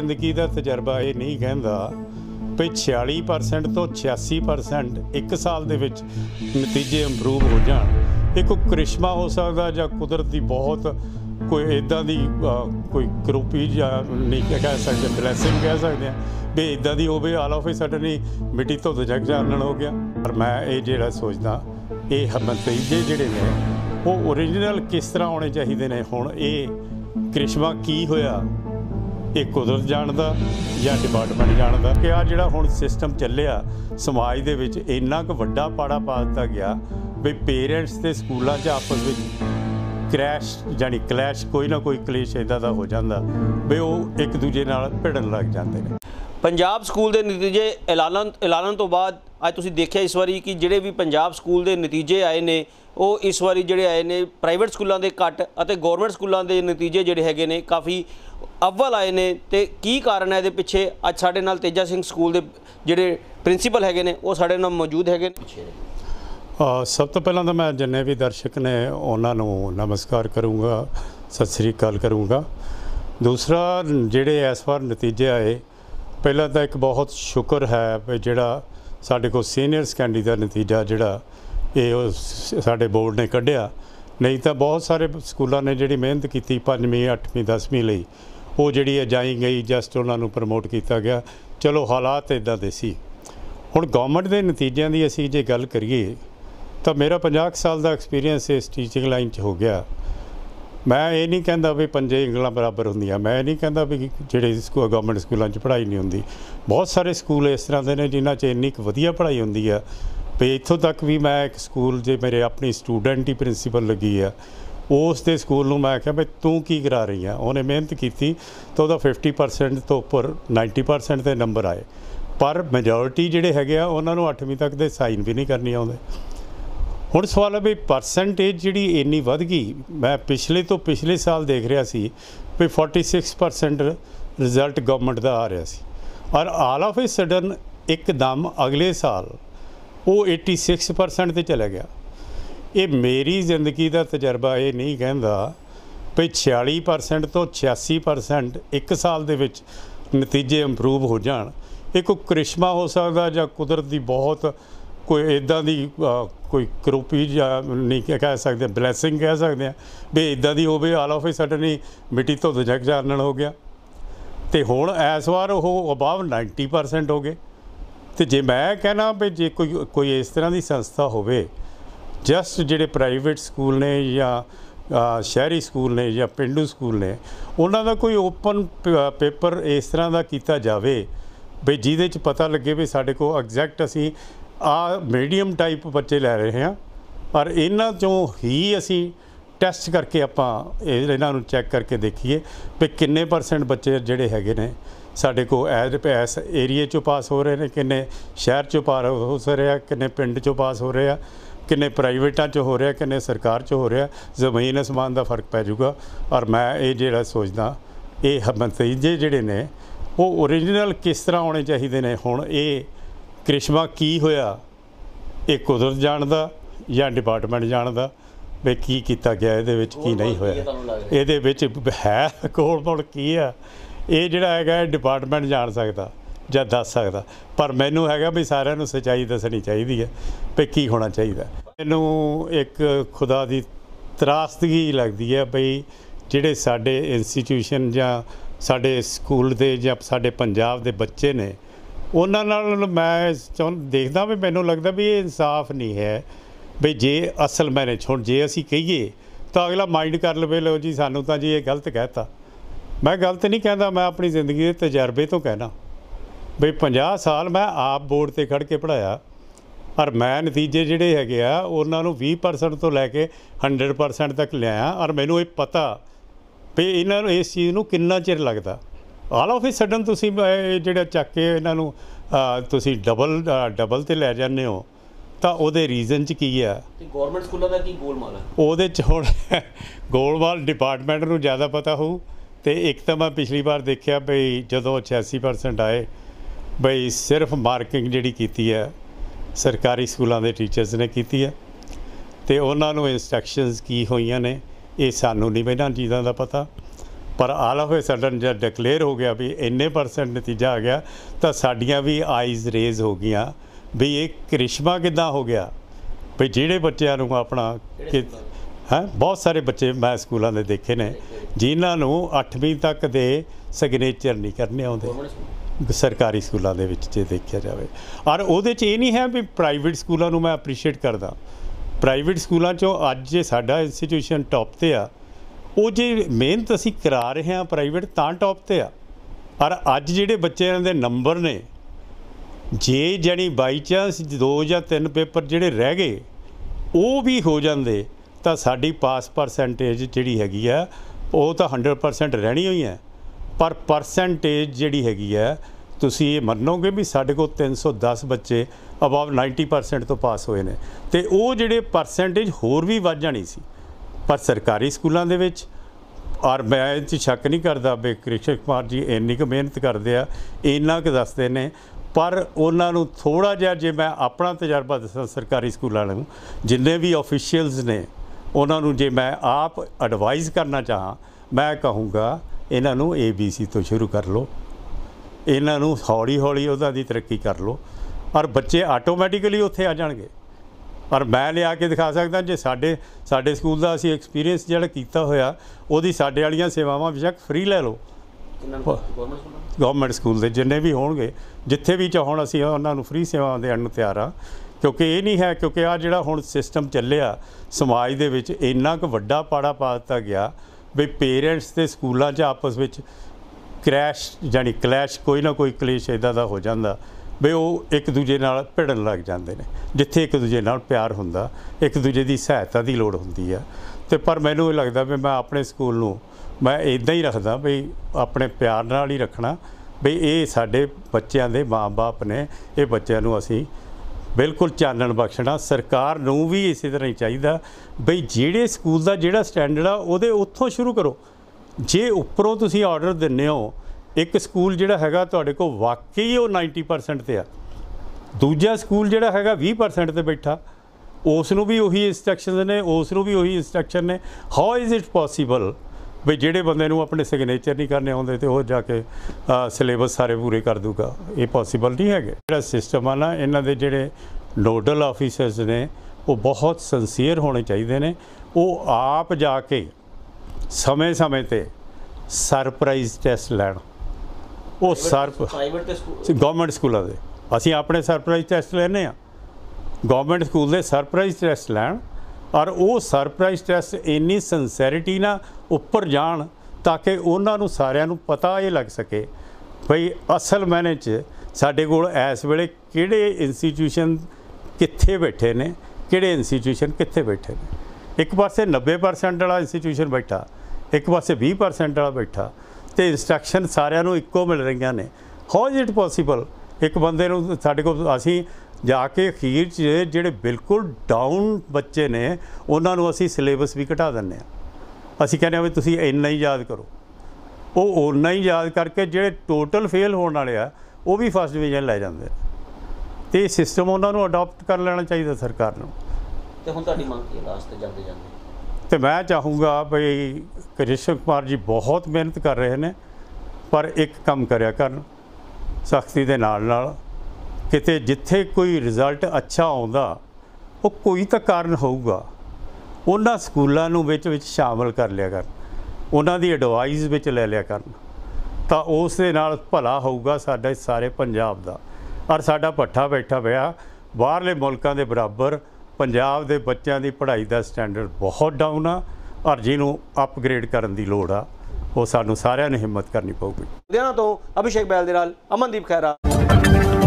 ਜ਼ਿੰਦਗੀ ਦਾ ਤਜਰਬਾ ਇਹ ਨਹੀਂ ਕਹਿੰਦਾ ਵੀ 46% ਤੋਂ 86% ਇੱਕ ਸਾਲ ਦੇ ਵਿੱਚ ਨਤੀਜੇ ਇੰਪਰੂਵ ਹੋ ਜਾਣ। ਇਹ ਕੋਈ ਕ੍ਰਿਸ਼ਮਾ ਹੋ ਸਕਦਾ ਜਾਂ ਕੁਦਰਤ ਦੀ ਬਹੁਤ ਕੋਈ ਇੱਦਾਂ ਦੀ ਕੋਈ ਕਰੂਪੀ ਜਾਂ ਨਹੀਂ ਕਹਿ ਸਕਦੇ, ਬਲੈਸਿੰਗ ਕਹਿ ਸਕਦੇ ਹਾਂ ਵੀ ਇੱਦਾਂ ਦੀ ਹੋਵੇ ਆਲ ਆਫ ਏ ਸਡਨ ਹੀ ਮਿੱਟੀ ਧੁੱਤ ਜਗ ਜਾਣਨ ਹੋ ਗਿਆ। ਪਰ ਮੈਂ ਇਹ ਜਿਹੜਾ ਸੋਚਦਾ ਇਹ ਨਤੀਜੇ ਜਿਹੜੇ ਨੇ ਉਹ ਓਰੀਜਨਲ ਕਿਸ ਤਰ੍ਹਾਂ ਹੋਣੇ ਚਾਹੀਦੇ ਨੇ। ਹੁਣ ਇਹ ਕ੍ਰਿਸ਼ਮਾ ਕੀ ਹੋਇਆ ਇਹ ਕੁਦਰਤ ਜਾਣਦਾ ਜਾਂ ਡਿਪਾਰਟਮੈਂਟ ਜਾਣਦਾ ਕਿ ਆ ਜਿਹੜਾ ਹੁਣ ਸਿਸਟਮ ਚੱਲਿਆ ਸਮਾਜ ਦੇ ਵਿੱਚ ਇੰਨਾ ਕੁ ਵੱਡਾ ਪਾੜਾ ਪਾ ਦਿੱਤਾ ਗਿਆ ਵੀ ਪੇਰੈਂਟਸ ਤੇ ਸਕੂਲਾਂ 'ਚ ਆਪਸ ਵਿੱਚ ਕ੍ਰੈਸ਼ ਜਾਨੀ ਕਲੈਸ਼ ਕੋਈ ਨਾ ਕੋਈ ਕਲੇਸ਼ ਇੱਦਾਂ ਦਾ ਹੋ ਜਾਂਦਾ ਵੀ ਉਹ ਇੱਕ ਦੂਜੇ ਨਾਲ ਭਿੜਨ ਲੱਗ ਜਾਂਦੇ ਨੇ। पंजाब स्कूल के नतीजे ऐलान तो बाद अज तुसीं देखिया इस बारी कि जिहड़े भी पंजाब स्कूल के नतीजे आए ने वो इस बारी जिहड़े आए ने प्राइवेट स्कूलों के घट और गौरमेंट स्कूलों के नतीजे जिहड़े हैगे ने काफ़ी अव्वल आए ने ते की कारण है इहदे पिछे। अज साडे नाल तेजा सिंह स्कूल के जिहड़े प्रिंसीपल हैगे ने वो साडे नाल मौजूद हैगे ने। सब तो पहला तो मैं जिन्ने भी दर्शक ने उन्होंने नमस्कार करूँगा, सत श्री अकाल करूँगा। दूसरा जिहड़े इस बार नतीजे आए पहला तो एक बहुत शुक्र है भी जिहड़ा साडे कोल सीनियर सकैंडरी का नतीजा जिहड़ा ये साडे बोर्ड ने कढ़िया। नहीं तो बहुत सारे स्कूलों ने जिहड़ी मेहनत की 5वीं 8वीं 10वीं लई वो जिहड़ी अजाई गई जस्ट उन्होंने प्रमोट किया गया। चलो हालात इदां दे सी। हुण गवर्नमेंट के नतीजों की असीं जे गल करिए तो मेरा 50 साल का एक्सपीरियंस इस टीचिंग लाइन च हो गया। मैं ये नहीं कहता भी पंजे इंगलां बराबर होंदियां, मैं नहीं कहता भी जिहड़े गवर्नमेंट स्कूलों च पढ़ाई नहीं होंदी। बहुत सारे स्कूल इस तरह के ने जिन्हां च इन्नी वधिया पढ़ाई होंदी है भी इत्थों तक भी मैं एक स्कूल जे मेरे अपनी स्टूडेंट ही प्रिंसीपल लगी है उस दे स्कूल नूं मैं आख्या भी तूं की करा रही है। उन्हें मेहनत की तो वह 50% तो उपर 90% के नंबर आए, पर मेजोरिटी जिहड़े हैगे आ उन्हां नूं 8वीं तक दे साइन भी नहीं करने आउंदे। हुण सवाल है भी परसेंटेज जिहड़ी इन्नी वध गई। मैं पिछले तो पिछले साल देख रहा सी भी 46% रिजल्ट गवर्नमेंट का आ रहा सी और ऑल ऑफ ए सडन एकदम अगले साल वो 86% ते चला गया। ये मेरी जिंदगी का तजर्बा ये नहीं कहता भी 46% तो 86% एक साल दे विच नतीजे इंप्रूव हो जाण। ये कोई करिश्मा हो सकता या कुदरत की बहुत कोई इदां दी कोई करूपी या नहीं कह सकते, ब्लैसिंग कह सकते हैं भी इदां दी होवे ऑल ऑफ ए सडन ही मिट्टी धुत जग जाणन हो गया। तो हुण इस बार वो अबाव 90% हो गए। तो जे मैं कहना भी जे कोई इस तरह की संस्था होवे जस्ट जिहड़े प्राइवेट स्कूल ने या शहरी स्कूल ने या पेंडू स्कूल ने उन्हां दा कोई ओपन पेपर इस तरह का किया जाए भी जिहदे च पता लगे भी साडे को एग्जैक्ट असीं मीडियम टाइप बच्चे लै रहे हैं पर इन्हां चों ही असी टैसट करके आपां इन्हां नूं चैक करके देखिए भी किन्ने % बच्चे जिहड़े हैगे ने साडे को इस एरिए चों पास हो रहे हैं, किन्ने शहर चों पास हो रहे हैं, किन्ने पिंड चों पास हो रहे हैं, किन्ने प्राइवेटां चों हो रहे हैं, किन्ने सरकार चों हो रहे हैं। जमीन आसमान का फर्क पै जूगा। और मैं ये जिहड़ा सोचदा ये नतीजे जिहड़े ने वो ओरिजिनल किस तरह होने चाहिए ने। हुण ये करिश्मा की होया ये कुदरत जाणदा या डिपार्टमेंट जाणदा भी की किया गया इहदे विच की नहीं होया। इहदे विच है गोल-मोल की है ये जिहड़ा हैगा डिपार्टमेंट जाण सकदा जां दस सकदा, पर मैनूं हैगा भी सारिਆਂ ਨੂੰ सच्चाई दसनी चाहिदी है भी की होना चाहिए। मैनूं एक खुदा दी त्रासदगी लगदी है भी जिहड़े साडे इंस्टीट्यूशन जां साडे स्कूल दे जां साडे पंजाब दे बच्चे ने उन्हां नाल मैं देखदा भी मैनूं लगदा भी ये इंसाफ नहीं है भी जे असल मैंने हुण जे असीं कहीए तो अगला माइंड कर लवे लो जी सानूं तां जी ये गलत कहता। मैं गलत नहीं कहता, मैं अपनी जिंदगी के तजर्बे तो कहना भी 50 साल मैं आप बोर्ड ते खड़ के पढ़ाया और मैं नतीजे जिहड़े हैगे आ उन्हां नूं 20% तो लैके 100% तक लिआया और मैनूं ये पता भी इन्हां नूं इस चीज़ नूं किन्ना चिर लगदा। ऑल ऑफ ए सडन तुसीं जिहड़ा चक के इन्हां नूं तुसीं डबल ते लै जांदे हो तो उहदे रीजन च की है। गवर्नमेंट स्कूलों का की गोलमाल है उहदे च हुण गोलमाल डिपार्टमेंट नूं ज़्यादा पता होऊ। तो एक तो मैं पिछली बार देखा बई जदों 86% आए बई सिर्फ मार्किंग जिहड़ी कीती है सरकारी स्कूलों के टीचर्स ने की है तो उन्होंने इंस्ट्रक्शनस की हुई ने ये सानू नहीं इन्हां चीज़ों का पता। ਪਰ ਆਲ ਆਫ ਏ ਸਡਨ ਜਦ ਡਿਕਲੇਅਰ ਹੋ ਗਿਆ ਵੀ ਇੰਨੇ % ਨਤੀਜਾ ਆ ਗਿਆ ਤਾਂ ਸਾਡੀਆਂ ਵੀ ਆਈਜ਼ ਰੇਜ਼ ਹੋ ਗਈਆਂ ਵੀ ਇਹ ਕਰਿਸ਼ਮਾ ਕਿੱਦਾਂ ਹੋ ਗਿਆ ਵੀ ਜਿਹੜੇ ਬੱਚਿਆਂ ਨੂੰ ਆਪਣਾ ਕਿ ਬਹੁਤ ਸਾਰੇ ਬੱਚੇ ਮੈਂ ਸਕੂਲਾਂ ਦੇ ਦੇਖੇ ਨੇ ਜਿਨ੍ਹਾਂ ਨੂੰ 8ਵੀਂ ਤੱਕ ਦੇ ਸਿਗਨੇਚਰ ਨਹੀਂ ਕਰਨੇ ਆਉਂਦੇ ਸਰਕਾਰੀ ਸਕੂਲਾਂ ਦੇ ਵਿੱਚ ਜੇ ਦੇਖਿਆ ਜਾਵੇ। ਔਰ ਉਹਦੇ 'ਚ ਇਹ ਨਹੀਂ ਹੈ ਵੀ ਪ੍ਰਾਈਵੇਟ ਸਕੂਲਾਂ ਨੂੰ ਮੈਂ ਅਪਰੀਸ਼ੀਏਟ ਕਰਦਾ, ਪ੍ਰਾਈਵੇਟ ਸਕੂਲਾਂ 'ਚੋਂ ਅੱਜ ਜੇ ਸਾਡਾ ਇੰਸਟੀਟਿਊਸ਼ਨ ਟੌਪ 'ਤੇ ਆ, ਉਹ ਜੇ ਮਿਹਨਤ ਅਸੀਂ ਕਰਾ ਰਹੇ ਹਾਂ ਪ੍ਰਾਈਵੇਟ ਤਾਂ ਟੌਪ 'ਤੇ ਆ। ਔਰ ਅੱਜ ਜਿਹੜੇ ਬੱਚਿਆਂ ਦੇ ਨੰਬਰ ਨੇ ਜੇ ਜਾਣੀ ਬਾਈ ਚਾਂਸ 2 ਜਾਂ 3 ਪੇਪਰ ਜਿਹੜੇ ਰਹਿ ਗਏ ਉਹ ਵੀ ਹੋ ਜਾਂਦੇ ਤਾਂ ਸਾਡੀ ਪਾਸ ਪਰਸੈਂਟੇਜ ਜਿਹੜੀ ਹੈਗੀ ਆ ਉਹ ਤਾਂ 100% ਰਹਿਣੀ ਹੋਈ ਹੈ। ਪਰ ਪਰਸੈਂਟੇਜ ਜਿਹੜੀ ਹੈਗੀ ਹੈ ਤੁਸੀਂ ਇਹ ਮੰਨੋਗੇ ਵੀ ਸਾਡੇ ਕੋਲ 310 ਬੱਚੇ ਅਬਵ 90% ਤੋਂ ਪਾਸ ਹੋਏ ਨੇ ਅਤੇ ਉਹ ਜਿਹੜੇ ਪਰਸੈਂਟੇਜ ਹੋਰ ਵੀ ਵੱਧ ਜਾਣੀ ਸੀ। ਪਰ ਸਰਕਾਰੀ ਸਕੂਲਾਂ ਦੇ ਵਿੱਚ ਔਰ ਮੈਂ ਇਹ 'ਚ ਸ਼ੱਕ ਨਹੀਂ ਕਰਦਾ ਵੀ ਕ੍ਰਿਸ਼ਨ ਕੁਮਾਰ ਜੀ ਇੰਨੀ ਕੁ ਮਿਹਨਤ ਕਰਦੇ ਆ, ਇੰਨਾ ਕੁ ਦੱਸਦੇ ਨੇ, ਪਰ ਉਹਨਾਂ ਨੂੰ ਥੋੜ੍ਹਾ ਜਿਹਾ ਜੇ ਮੈਂ ਆਪਣਾ ਤਜਰਬਾ ਦੱਸਾਂ ਸਰਕਾਰੀ ਸਕੂਲਾਂ ਨੂੰ ਜਿੰਨੇ ਵੀ ਆਫੀਸ਼ੀਅਲਸ ਨੇ ਉਹਨਾਂ ਨੂੰ ਜੇ ਮੈਂ ਆਪ ਐਡਵਾਈਜ਼ ਕਰਨਾ ਚਾਹਾਂ ਮੈਂ ਕਹੂੰਗਾ ਇਹਨਾਂ ਨੂੰ ABC ਤੋਂ ਸ਼ੁਰੂ ਕਰ ਲਓ, ਇਹਨਾਂ ਨੂੰ ਹੌਲੀ ਹੌਲੀ ਉਹਨਾਂ ਦੀ ਤਰੱਕੀ ਕਰ ਲਓ ਔਰ ਬੱਚੇ ਆਟੋਮੈਟਿਕਲੀ ਉੱਥੇ ਆ ਜਾਣਗੇ। ਔਰ ਮੈਂ ਲਿਆ ਕੇ ਦਿਖਾ ਸਕਦਾ ਜੇ ਸਾਡੇ ਸਕੂਲ ਦਾ ਅਸੀਂ ਐਕਸਪੀਰੀਅੰਸ ਜਿਹੜਾ ਕੀਤਾ ਹੋਇਆ ਉਹਦੀ ਸਾਡੇ ਵਾਲੀਆਂ ਸੇਵਾਵਾਂ ਬੇਸ਼ੱਕ ਫ੍ਰੀ ਲੈ ਲਓ। ਗਵਰਨਮੈਂਟ ਸਕੂਲ ਦੇ ਜਿੰਨੇ ਵੀ ਹੋਣਗੇ ਜਿੱਥੇ ਵੀ ਚਾਹਣ ਅਸੀਂ ਉਹਨਾਂ ਨੂੰ ਫ੍ਰੀ ਸੇਵਾਵਾਂ ਦੇਣ ਨੂੰ ਤਿਆਰ ਹਾਂ। ਕਿਉਂਕਿ ਇਹ ਨਹੀਂ ਹੈ ਕਿਉਂਕਿ ਆਹ ਜਿਹੜਾ ਹੁਣ ਸਿਸਟਮ ਚੱਲਿਆ ਸਮਾਜ ਦੇ ਵਿੱਚ ਇੰਨਾ ਕੁ ਵੱਡਾ ਪਾੜਾ ਪਾ ਦਿੱਤਾ ਗਿਆ ਵੀ ਪੇਰੈਂਟਸ ਅਤੇ ਸਕੂਲਾਂ 'ਚ ਆਪਸ ਵਿੱਚ ਕਲੈਸ਼ ਕੋਈ ਨਾ ਕੋਈ ਕਲੇਸ਼ ਇੱਦਾਂ ਦਾ ਹੋ ਜਾਂਦਾ ਵੀ ਉਹ ਇੱਕ ਦੂਜੇ ਨਾਲ ਭਿੜਨ ਲੱਗ ਜਾਂਦੇ ਨੇ ਜਿੱਥੇ ਇੱਕ ਦੂਜੇ ਨਾਲ ਪਿਆਰ ਹੁੰਦਾ, ਇੱਕ ਦੂਜੇ ਦੀ ਸਹਾਇਤਾ ਦੀ ਲੋੜ ਹੁੰਦੀ ਆ। ਅਤੇ ਪਰ ਮੈਨੂੰ ਇਹ ਲੱਗਦਾ ਵੀ ਮੈਂ ਆਪਣੇ ਸਕੂਲ ਨੂੰ ਮੈਂ ਇੱਦਾਂ ਹੀ ਰੱਖਦਾ ਵੀ ਆਪਣੇ ਪਿਆਰ ਨਾਲ ਹੀ ਰੱਖਣਾ ਵੀ ਇਹ ਸਾਡੇ ਬੱਚਿਆਂ ਦੇ ਮਾਂ-ਬਾਪ ਨੇ, ਇਹ ਬੱਚਿਆਂ ਨੂੰ ਅਸੀਂ ਬਿਲਕੁਲ ਚਾਨਣ ਬਖਸ਼ਣਾ। ਸਰਕਾਰ ਨੂੰ ਵੀ ਇਸੇ ਤਰ੍ਹਾਂ ਹੀ ਚਾਹੀਦਾ ਬਈ ਜਿਹੜੇ ਸਕੂਲ ਦਾ ਜਿਹੜਾ ਸਟੈਂਡਰਡ ਆ ਉਹਦੇ ਉੱਥੋਂ ਸ਼ੁਰੂ ਕਰੋ। ਜੇ ਉੱਪਰੋਂ ਤੁਸੀਂ ਆਰਡਰ ਦਿੰਦੇ ਹੋ ਇੱਕ ਸਕੂਲ ਜਿਹੜਾ ਹੈਗਾ ਤੁਹਾਡੇ ਕੋਲ ਵਾਕਈ ਉਹ 90% 'ਤੇ ਆ, ਦੂਜਾ ਸਕੂਲ ਜਿਹੜਾ ਹੈਗਾ 20% 'ਤੇ ਬੈਠਾ, ਉਸ ਨੂੰ ਵੀ ਉਹੀ ਇੰਸਟਰਕਸ਼ਨ ਨੇ, ਉਸ ਨੂੰ ਵੀ ਉਹੀ ਇੰਸਟਰਕਸ਼ਨ ਨੇ। ਹਾਊ ਇਜ਼ ਇਟ ਪੋਸੀਬਲ ਵੀ ਜਿਹੜੇ ਬੰਦੇ ਨੂੰ ਆਪਣੇ ਸਿਗਨੇਚਰ ਨਹੀਂ ਕਰਨੇ ਆਉਂਦੇ ਅਤੇ ਉਹ ਜਾ ਕੇ ਸਿਲੇਬਸ ਸਾਰੇ ਪੂਰੇ ਕਰ ਦੂਗਾ? ਇਹ ਪੋਸੀਬਲ ਨਹੀਂ ਹੈਗੇ। ਜਿਹੜਾ ਸਿਸਟਮ ਆ ਨਾ ਇਹਨਾਂ ਦੇ ਜਿਹੜੇ ਨੋਡਲ ਆਫਿਸਰਸ ਨੇ ਉਹ ਬਹੁਤ ਸਿੰਸੀਅਰ ਹੋਣੇ ਚਾਹੀਦੇ ਨੇ। ਉਹ ਆਪ ਜਾ ਕੇ ਸਮੇਂ-ਸਮੇਂ 'ਤੇ ਸਰਪ੍ਰਾਈਜ਼ ਟੈਸਟ ਲੈਣ। ਉਹ ਪ੍ਰਾਈਵੇਟ ਤੇ ਗਵਰਨਮੈਂਟ ਸਕੂਲਾਂ ਦੇ ਅਸੀਂ ਆਪਣੇ ਸਰਪ੍ਰਾਈਜ਼ ਟੈਸਟ ਲੈਂਦੇ ਹਾਂ, ਗਵਰਨਮੈਂਟ ਸਕੂਲ ਦੇ ਸਰਪ੍ਰਾਈਜ਼ ਟੈਸਟ ਲੈਣ ਔਰ ਉਹ ਸਰਪ੍ਰਾਈਜ਼ ਟੈਸਟ ਇੰਨੀ ਸਿੰਸੈਰਿਟੀ ਨਾਲ ਉੱਪਰ ਜਾਣ ਤਾਂ ਕਿ ਉਹਨਾਂ ਨੂੰ ਸਾਰਿਆਂ ਨੂੰ ਪਤਾ ਇਹ ਲੱਗ ਸਕੇ ਭਈ ਅਸਲ ਮਾਇਨੇ 'ਚ ਸਾਡੇ ਕੋਲ ਇਸ ਵੇਲੇ ਕਿਹੜੇ ਇੰਸਟੀਟਿਊਸ਼ਨ ਕਿੱਥੇ ਬੈਠੇ ਨੇ, ਕਿਹੜੇ ਇੰਸਟੀਟਿਊਸ਼ਨ ਕਿੱਥੇ ਬੈਠੇ ਨੇ। ਇੱਕ ਪਾਸੇ 90% ਵਾਲਾ ਇੰਸਟੀਟਿਊਸ਼ਨ ਬੈਠਾ, ਇੱਕ ਪਾਸੇ 20% ਵਾਲਾ ਬੈਠਾ ਅਤੇ ਇੰਸਟਰਕਸ਼ਨ ਸਾਰਿਆਂ ਨੂੰ ਇੱਕੋ ਮਿਲ ਰਹੀਆਂ ਨੇ। How is it possible? ਇੱਕ ਬੰਦੇ ਨੂੰ ਸਾਡੇ ਕੋਲ ਅਸੀਂ ਜਾ ਕੇ ਅਖੀਰ 'ਚ ਜਿਹੜੇ ਬਿਲਕੁਲ ਡਾਊਨ ਬੱਚੇ ਨੇ ਉਹਨਾਂ ਨੂੰ ਅਸੀਂ ਸਿਲੇਬਸ ਵੀ ਘਟਾ ਦਿੰਦੇ ਹਾਂ। ਅਸੀਂ ਕਹਿੰਦੇ ਹਾਂ ਵੀ ਤੁਸੀਂ ਇੰਨਾ ਹੀ ਯਾਦ ਕਰੋ, ਉਹ ਓਨਾ ਹੀ ਯਾਦ ਕਰਕੇ ਜਿਹੜੇ ਟੋਟਲ ਫੇਲ ਹੋਣ ਵਾਲੇ ਆ ਉਹ ਵੀ ਫਸਟ ਡਿਵੀਜ਼ਨ ਲੈ ਜਾਂਦੇ। ਅਤੇ ਇਹ ਸਿਸਟਮ ਉਹਨਾਂ ਨੂੰ ਅਡੋਪਟ ਕਰ ਲੈਣਾ ਚਾਹੀਦਾ ਸਰਕਾਰ ਨੂੰ। ਅਤੇ ਹੁਣ ਤੁਹਾਡੀ ਮੰਗ ਕੀ ਹੈ ਲਾਸਟ ਜਾਂਦੇ ਜਾਂਦੇ? ਅਤੇ ਮੈਂ ਚਾਹੂੰਗਾ ਵੀ ਕ੍ਰਿਸ਼ਨ ਕੁਮਾਰ ਜੀ ਬਹੁਤ ਮਿਹਨਤ ਕਰ ਰਹੇ ਨੇ ਪਰ ਇੱਕ ਕੰਮ ਕਰਿਆ ਕਰਨ ਸਖਤੀ ਦੇ ਨਾਲ ਕਿਤੇ ਜਿੱਥੇ ਕੋਈ ਰਿਜ਼ਲਟ ਅੱਛਾ ਆਉਂਦਾ ਉਹ ਕੋਈ ਤਾਂ ਕਾਰਨ ਹੋਊਗਾ, ਉਹਨਾਂ ਸਕੂਲਾਂ ਨੂੰ ਵਿੱਚ ਸ਼ਾਮਲ ਕਰ ਲਿਆ ਕਰਨ, ਉਹਨਾਂ ਦੀ ਐਡਵਾਈਸ ਵਿੱਚ ਲੈ ਲਿਆ ਕਰਨ ਤਾਂ ਉਸ ਦੇ ਨਾਲ ਭਲਾ ਹੋਊਗਾ ਸਾਡੇ ਸਾਰੇ ਪੰਜਾਬ ਦਾ। ਔਰ ਸਾਡਾ ਭੱਠਾ ਬੈਠਾ ਪਿਆ ਬਾਹਰਲੇ ਮੁਲਕਾਂ ਦੇ ਬਰਾਬਰ ਪੰਜਾਬ ਦੇ ਬੱਚਿਆਂ ਦੀ ਪੜ੍ਹਾਈ ਦਾ ਸਟੈਂਡਰਡ ਬਹੁਤ ਡਾਊਨ ਆ ਔਰ ਜਿਹਨੂੰ ਅਪਗ੍ਰੇਡ ਕਰਨ ਦੀ ਲੋੜ ਆ ਉਹ ਸਾਨੂੰ ਸਾਰਿਆਂ ਨੂੰ ਹਿੰਮਤ ਕਰਨੀ ਪਊਗੀ। ਲੁਧਿਆਣਾ ਤੋਂ ਅਭਿਸ਼ੇਕ ਬੈਲ ਦੇ ਨਾਲ ਅਮਨਦੀਪ ਖਹਿਰਾ।